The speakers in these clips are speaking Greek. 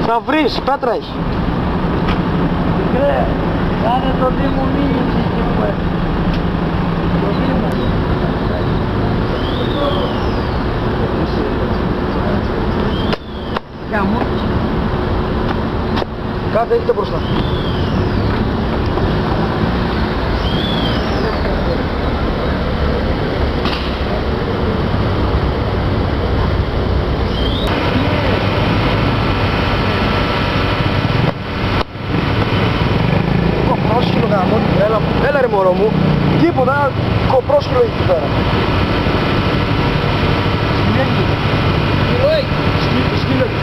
Να βρεις, πέτρα έχει. Μικρέ, κάνε το Δήμο μήνυση εκεί που έχει. Το Δήμο. Γαμώ. Κάτε, έχετε μπροστά. Κοπρόσκυλο γαμώ, έλα ρε μωρό μου. Τίποτα, κοπρόσκυλο εκεί πέρα. Σκύλο έχει. Σκύλο έχει.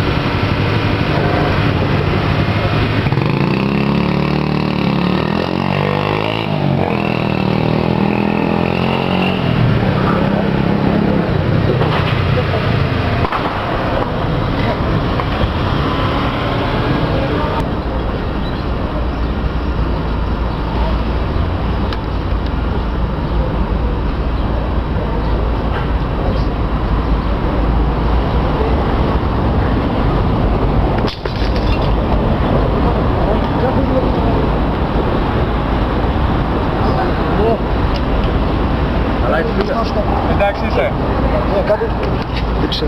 Εντάξει είσαι. Ναι, κάτι. Δεν ξέρω.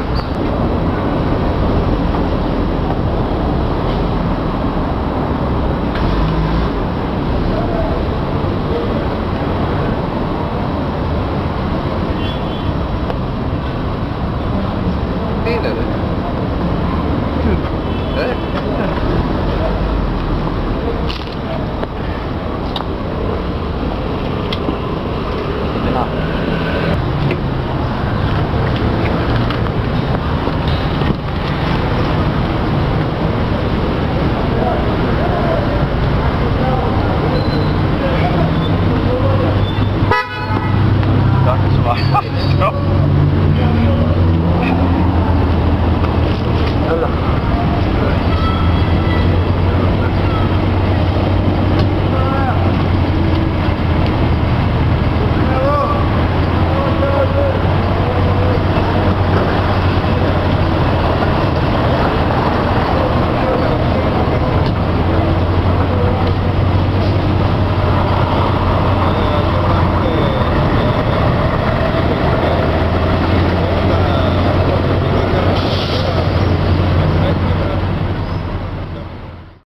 Τι είναι ρε. Εντάξει,